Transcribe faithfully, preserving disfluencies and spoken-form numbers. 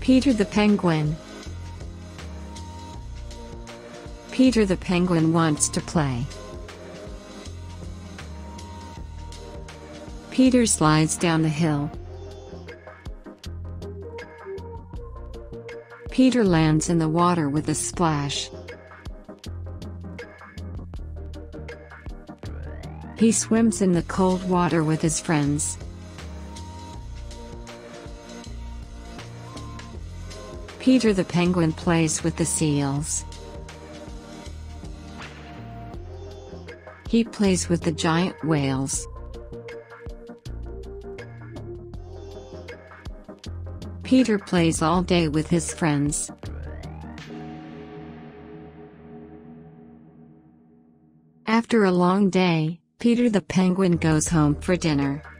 Peter the penguin. Peter the penguin wants to play. Peter slides down the hill. Peter lands in the water with a splash. He swims in the cold water with his friends. Peter the penguin plays with the seals. He plays with the giant whales. Peter plays all day with his friends. After a long day, Peter the penguin goes home for dinner.